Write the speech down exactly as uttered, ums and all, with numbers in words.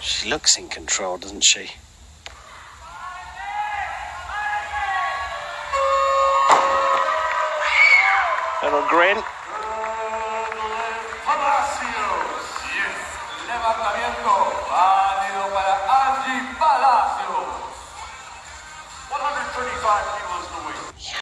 She looks in control, doesn't she? Little grin.